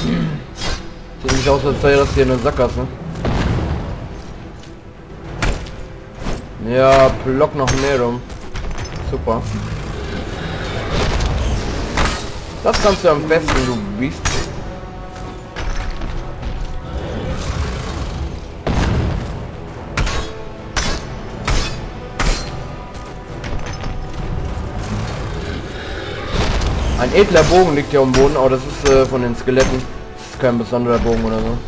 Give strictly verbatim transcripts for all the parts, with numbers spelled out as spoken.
Sieht nicht aus, als sei das hier eine Sackgasse. Ja, Block noch mehr rum. Super. Das kannst du am besten, du Biest. Ein edler Bogen liegt hier am Boden, aber das ist äh, von den Skeletten. Das ist kein besonderer Bogen oder so.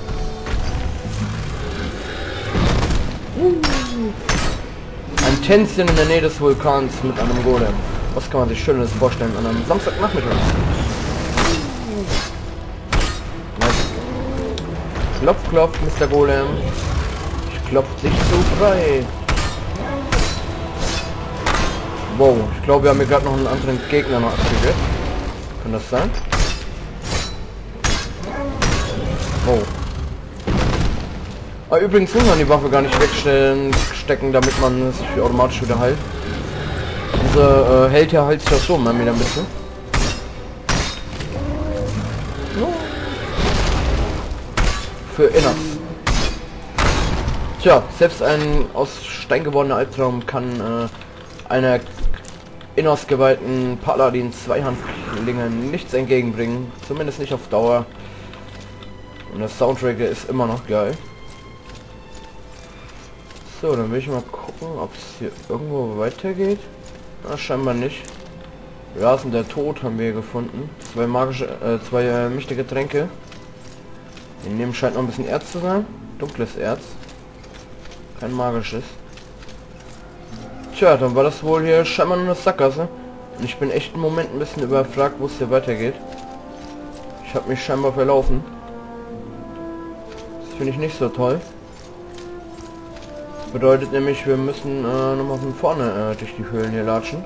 Ein Tänzchen in der Nähe des Vulkans mit einem Golem. Was kann man sich Schönes vorstellen an einem Samstagnachmittag? Klopf, klopf, Mister Golem. Ich klopf dich so frei. Wow, ich glaube, wir haben hier gerade noch einen anderen Gegner noch aktiviert. Kann das sein? Oh. Ah, übrigens muss man die Waffe gar nicht wegstellen, stecken, damit man sich automatisch wieder heilt. Unser äh, Held hier heilt sich das so, mal wieder ein bisschen. So. Für Inners. Tja, selbst ein aus Stein gewordener Albtraum kann äh, einer Inners geweihten Paladin Zweihandlinge nichts entgegenbringen. Zumindest nicht auf Dauer. Und das Soundtrack ist immer noch geil. So, dann will ich mal gucken, ob es hier irgendwo weitergeht. Na, scheinbar nicht. Rasen der Tod haben wir gefunden. Zwei magische, äh, zwei äh, mächtige Tränke. In dem scheint noch ein bisschen Erz zu sein. Dunkles Erz. Kein magisches. Tja, dann war das wohl hier scheinbar nur eine Sackgasse. Und ich bin echt im Moment ein bisschen überfragt, wo es hier weitergeht. Ich habe mich scheinbar verlaufen. Das finde ich nicht so toll. Das bedeutet nämlich, wir müssen äh, nochmal von vorne äh, durch die Höhlen hier latschen.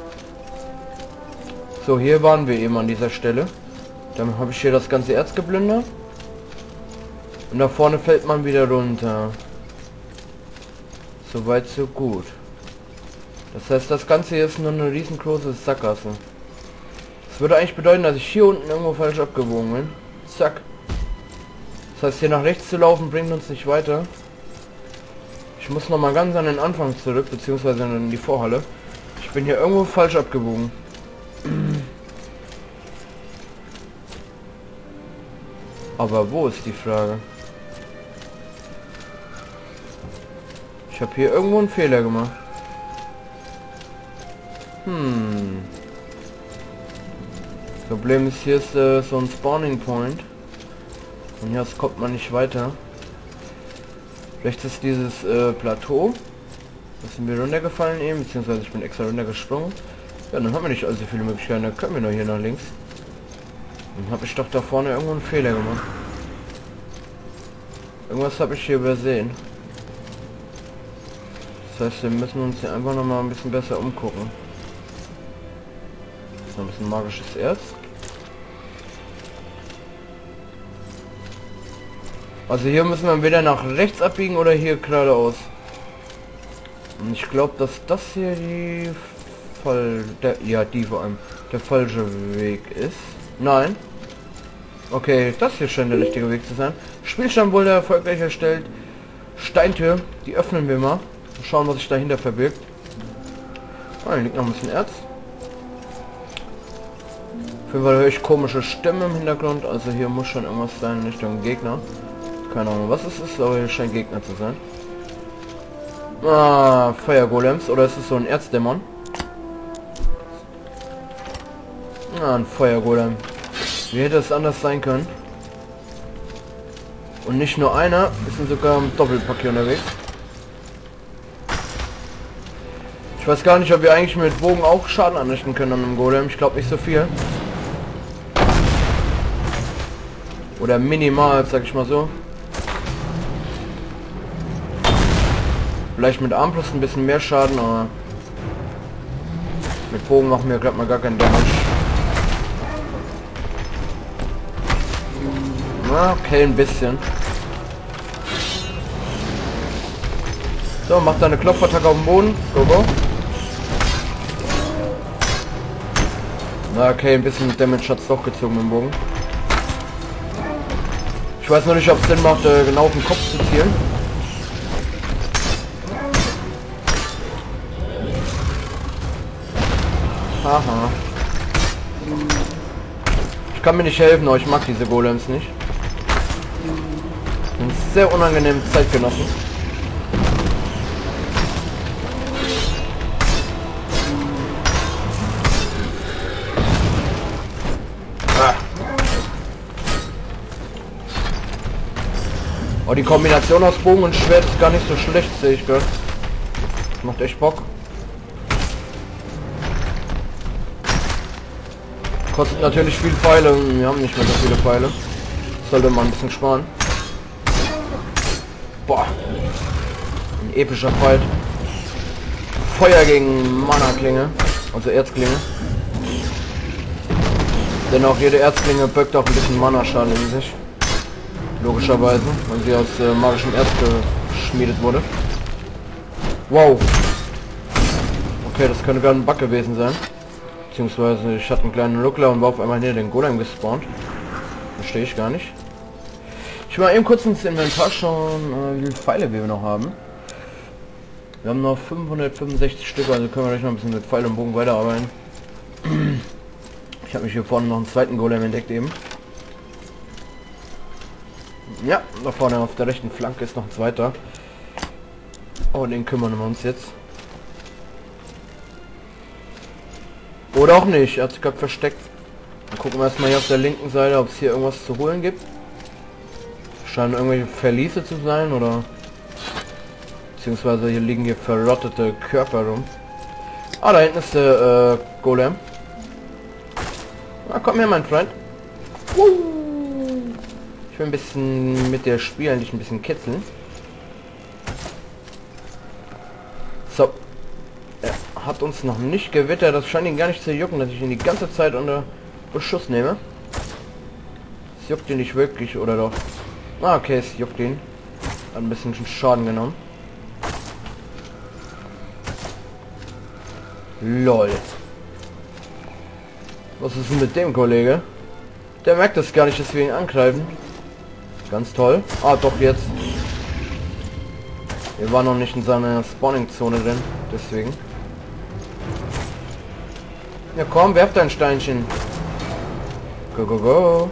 So, hier waren wir eben an dieser Stelle. Dann habe ich hier das ganze Erz geplündert. Und da vorne fällt man wieder runter. Soweit so gut. Das heißt, das Ganze hier ist nur eine riesengroße Sackgasse. Das würde eigentlich bedeuten, dass ich hier unten irgendwo falsch abgebogen bin. Zack. Das heißt, hier nach rechts zu laufen bringt uns nicht weiter. Ich muss noch mal ganz an den Anfang zurück, beziehungsweise in die Vorhalle. Ich bin hier irgendwo falsch abgebogen. Aber wo ist die Frage? Ich habe hier irgendwo einen Fehler gemacht. Hm. Problem ist, hier ist äh, so ein Spawning Point. Und hier kommt man nicht weiter. Rechts ist dieses äh, Plateau. Da sind wir runtergefallen eben, beziehungsweise ich bin extra runtergesprungen. Ja, dann haben wir nicht allzu viele Möglichkeiten, dann können wir nur hier nach links. Dann habe ich doch da vorne irgendwo einen Fehler gemacht. Irgendwas habe ich hier übersehen. Das heißt, wir müssen uns hier einfach noch mal ein bisschen besser umgucken. Noch ein bisschen magisches Erz. Also hier müssen wir entweder nach rechts abbiegen oder hier geradeaus. Und ich glaube, dass das hier die Fall der ja die vor allem der falsche Weg ist. Nein. Okay, das hier scheint der richtige Weg zu sein. Spielstand wurde erfolgreich erstellt. Steintür, die öffnen wir mal. Mal schauen, was sich dahinter verbirgt. Ah, hier liegt noch ein bisschen Erz. Auf jeden Fall höre ich komische Stimmen im Hintergrund. Also hier muss schon irgendwas sein in Richtung Gegner. Keine Ahnung, was es ist, aber hier scheint Gegner zu sein. Ah, Feuergolems. Oder ist es so ein Erzdämon? Ah, ein Feuergolem. Wie hätte es anders sein können? Und nicht nur einer, wir sind sogar im Doppelpack hier unterwegs. Ich weiß gar nicht, ob wir eigentlich mit Bogen auch Schaden anrichten können an einem Golem. Ich glaube nicht so viel. Oder minimal, sag ich mal so. Vielleicht mit Armbrust ein bisschen mehr Schaden, aber mit Bogen machen wir gerade mal gar keinen Damage. Na, okay, ein bisschen. So, mach deine Klopfattacke auf dem Boden. Go, go. Na, okay, ein bisschen Damage hat's doch gezogen mit dem Bogen. weiß nur nicht, ob es Sinn macht, äh, genau auf den Kopf zu zielen. Haha. Ich kann mir nicht helfen, aber ich mag diese Golems nicht. Sind sehr unangenehm Zeitgenossen. Ah. Oh, die Kombination aus Bogen und Schwert ist gar nicht so schlecht, sehe ich gerade. Macht echt Bock. Kostet natürlich viel Pfeile. Wir haben nicht mehr so viele Pfeile. Sollte man ein bisschen sparen. Boah. Ein epischer Fight. Feuer gegen Mana-Klinge. Also Erzklinge. Denn auch jede Erzklinge birgt auch ein bisschen Mana-Schaden in sich. Logischerweise, weil sie aus äh, magischem Erz geschmiedet wurde. Wow. Okay, das könnte gar ein Bug gewesen sein. Beziehungsweise ich hatte einen kleinen Ruckler und war auf einmal hier den Golem gespawnt. Verstehe ich gar nicht. Ich will mal eben kurz ins Inventar schauen, äh, wie viele Pfeile wir noch haben. Wir haben noch fünfhundertfünfundsechzig Stück, also können wir gleich noch ein bisschen mit Pfeil und Bogen weiterarbeiten. Ich habe mich hier vorne noch einen zweiten Golem entdeckt eben. Ja, da vorne auf der rechten Flanke ist noch ein zweiter. Oh, den kümmern wir uns jetzt. Oder auch nicht, er hat sich gerade versteckt. Dann gucken wir erstmal hier auf der linken Seite, ob es hier irgendwas zu holen gibt. Scheinen irgendwelche Verliese zu sein, oder... Beziehungsweise hier liegen hier verrottete Körper rum. Ah, da hinten ist der äh, Golem. Na, komm her, mein Freund. Ich will ein bisschen mit der spielen, dich ein bisschen kitzeln. So. Er hat uns noch nicht gewittert. Das scheint ihn gar nicht zu jucken, dass ich ihn die ganze Zeit unter Beschuss nehme. Es juckt ihn nicht wirklich, oder doch? Ah, okay, es juckt ihn. Hat ein bisschen Schaden genommen. Lol. Was ist denn mit dem Kollege? Der merkt das gar nicht, dass wir ihn angreifen. Ganz toll. Ah, doch jetzt. Wir waren noch nicht in seiner Spawning-Zone drin, deswegen. Ja komm, werf dein Steinchen. Go, go, go.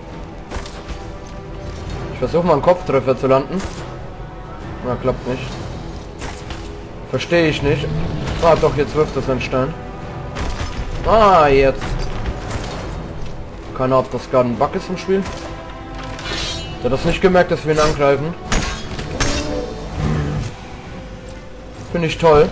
Ich versuche mal einen Kopftreffer zu landen. Na, klappt nicht. Verstehe ich nicht. Ah, doch, jetzt wirft das ein Stein. Ah, jetzt. Keine Ahnung, ob das gerade ein Bug ist im Spiel. Der hat das nicht gemerkt, dass wir ihn angreifen. Finde ich toll.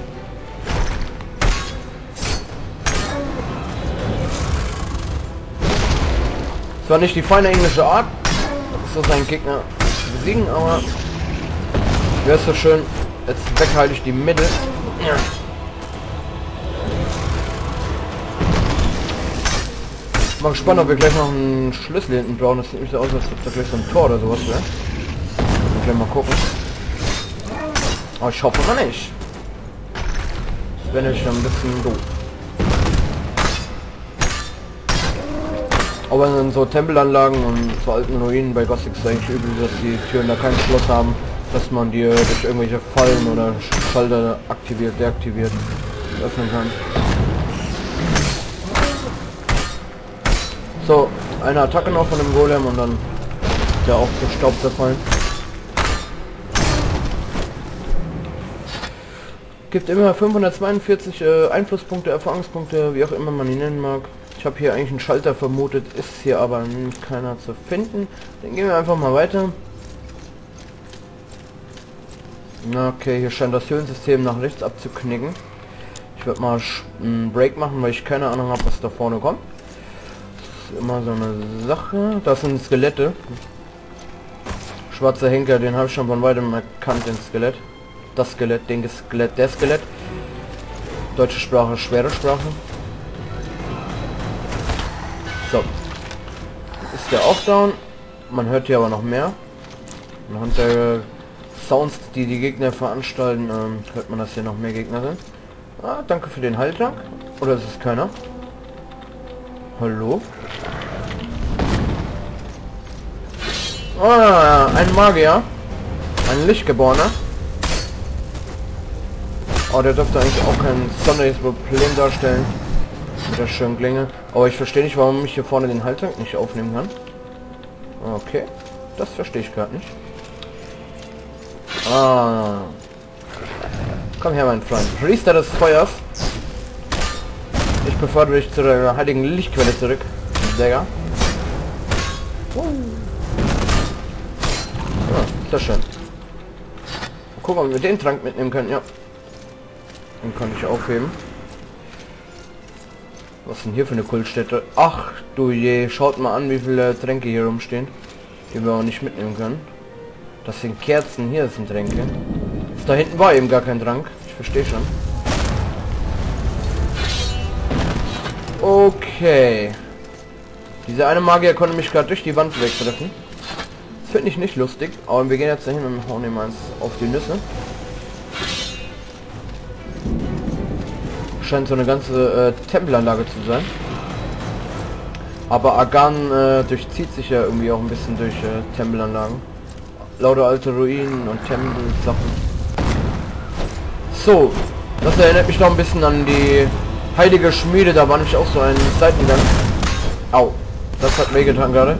Zwar nicht die feine englische Art, so seinen Gegner zu besiegen, aber wäre es so schön. Jetzt weghalte ich die Mitte. Ja. Mal gespannt, ob wir gleich noch einen Schlüssel hinten brauchen. Das sieht nicht so aus, als ob da gleich so ein Tor oder sowas wäre. Gleich mal gucken. Aber ich hoffe mal nicht. Das wäre nämlich ein bisschen doof. Aber in so Tempelanlagen und so alten Ruinen bei Gothic ist eigentlich übel, dass die Türen da kein Schloss haben, dass man die durch irgendwelche Fallen oder Schalter aktiviert, deaktiviert öffnen kann. So, eine Attacke noch von dem Golem und dann ist der auch zu Staub zerfallen. Gibt immer fünfhundertzweiundvierzig äh, Einflusspunkte, Erfahrungspunkte, wie auch immer man ihn nennen mag. Ich habe hier eigentlich einen Schalter vermutet, ist hier aber keiner zu finden. Dann gehen wir einfach mal weiter. Okay, hier scheint das Höhlensystem nach rechts abzuknicken. Ich werde mal einen Break machen, weil ich keine Ahnung habe, was da vorne kommt. Das ist immer so eine Sache. Das sind Skelette. Schwarzer Henker, den habe ich schon von weitem erkannt, den Skelett. Das Skelett, den Skelett, der Skelett. Deutsche Sprache, schwere Sprache. So. Ist der auch down. Man hört hier aber noch mehr. Anhand der Sounds, die die Gegner veranstalten, ähm, hört man, dass hier noch mehr Gegner sind. Ah, danke für den Heiltrank. Oder ist es keiner? Hallo? Ah, ein Magier. Ein Lichtgeborener. Oh, der dürfte eigentlich auch kein sonderliches Problem darstellen. Mit der schönen Klinge. Aber ich verstehe nicht, warum ich hier vorne den Heiltrank nicht aufnehmen kann. Okay. Das verstehe ich gerade nicht. Ah. Komm her, mein Freund. Priester des Feuers. Ich befördere dich zu der heiligen Lichtquelle zurück. Digga. Uh. Ja, sehr schön. Mal gucken, ob wir den Trank mitnehmen können. Ja. Den kann ich aufheben. Was ist denn hier für eine Kultstätte? Ach du je, schaut mal an, wie viele Tränke hier rumstehen, die wir auch nicht mitnehmen können. Das sind Kerzen, hier sind Tränke. Da hinten war eben gar kein Trank. Ich verstehe schon. Okay. Dieser eine Magier konnte mich gerade durch die Wand wegtreffen. Das finde ich nicht lustig, aber wir gehen jetzt dahin und hauen ihm eins auf die Nüsse. Scheint so eine ganze äh, Tempelanlage zu sein. Aber Agan äh, durchzieht sich ja irgendwie auch ein bisschen durch äh, Tempelanlagen. Lauter alte Ruinen und Tempelsachen. So, das erinnert mich noch ein bisschen an die heilige Schmiede, da war nämlich auch so ein Seitengang. Au, das hat mir getan gerade.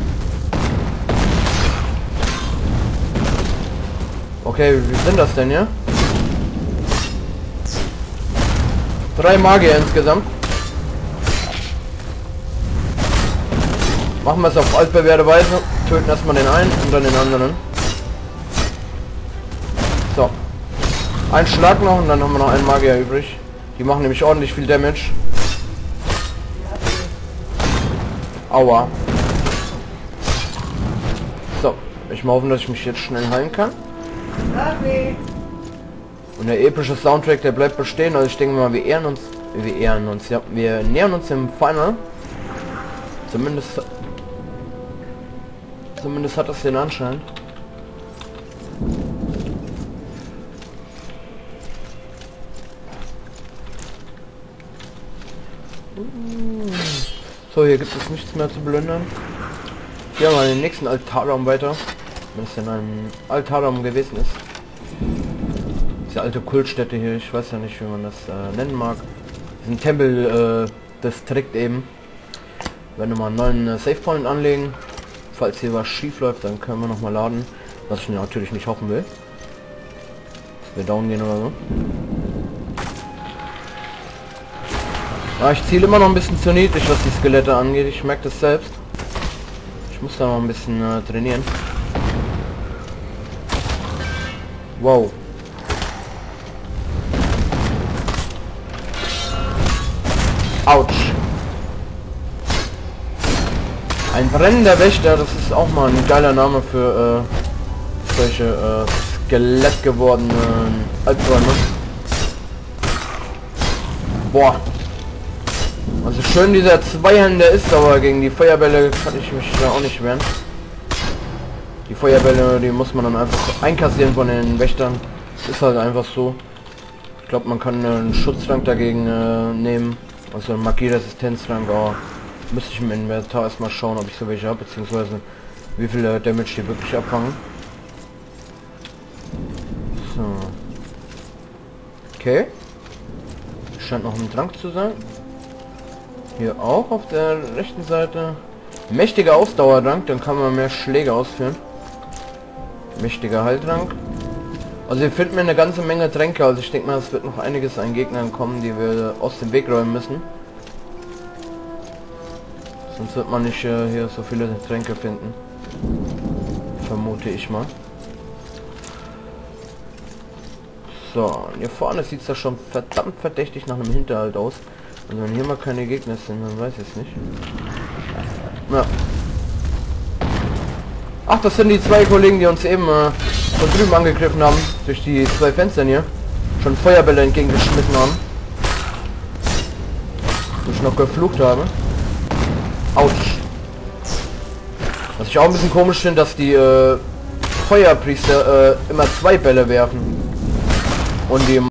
Okay, wie sind das denn hier? Drei Magier insgesamt. Machen wir es auf altbewährte Weise. Töten erstmal den einen und dann den anderen. So. Ein Schlag noch und dann haben wir noch einen Magier übrig. Die machen nämlich ordentlich viel Damage. Aua. So. Ich mal hoffen, dass ich mich jetzt schnell heilen kann. Und der epische Soundtrack, der bleibt bestehen. Also ich denke mal, wir ehren uns. Wir ehren uns, ja. Wir nähern uns dem Final. Zumindest... Zumindest hat das den Anschein. So, hier gibt es nichts mehr zu plündern. Hier haben wir den nächsten Altarraum weiter. Wenn es denn ein Altarraum gewesen ist. Diese alte Kultstätte hier, ich weiß ja nicht, wie man das äh, nennen mag. Ein Tempel, äh, Distrikt eben. Wenn wir mal einen neuen äh, Save Point anlegen. Falls hier was schief läuft, dann können wir noch mal laden. Was ich natürlich nicht hoffen will. Dass wir down gehen oder so. Ja, ich ziele immer noch ein bisschen zu niedrig, was die Skelette angeht. Ich merke das selbst. Ich muss da noch ein bisschen äh, trainieren. Wow. Autsch. Ein brennender Wächter, das ist auch mal ein geiler Name für äh, solche äh, Skelett gewordenen Albträume. Boah. Also schön dieser Zweihänder ist, aber gegen die Feuerbälle kann ich mich da auch nicht wehren. Die Feuerbälle, die muss man dann einfach einkassieren von den Wächtern. Ist halt einfach so. Ich glaube, man kann einen Schutzrank dagegen äh, nehmen. Also einen Magieresistenzrank, aber müsste ich im Inventar erstmal schauen, ob ich so welche habe, beziehungsweise wie viel äh, Damage die wirklich abfangen. So. Okay. Scheint noch ein Trank zu sein. Hier auch auf der rechten Seite. Mächtiger Ausdauertrank, dann kann man mehr Schläge ausführen. Mächtiger Heiltrank. Also hier finden wir eine ganze Menge Tränke, also ich denke mal, es wird noch einiges an Gegnern kommen, die wir aus dem Weg räumen müssen. Sonst wird man nicht äh, hier so viele Tränke finden. Vermute ich mal. So, und hier vorne sieht es ja schon verdammt verdächtig nach einem Hinterhalt aus. Also wenn hier mal keine Gegner sind, dann weiß ich es nicht. Ja. Ach, das sind die zwei Kollegen, die uns eben äh, von drüben angegriffen haben. Durch die zwei Fenster hier. Schon Feuerbälle entgegengeschmissen haben. Und ich noch geflucht habe. Autsch. Was ich auch ein bisschen komisch finde, dass die äh, Feuerpriester äh, immer zwei Bälle werfen. Und die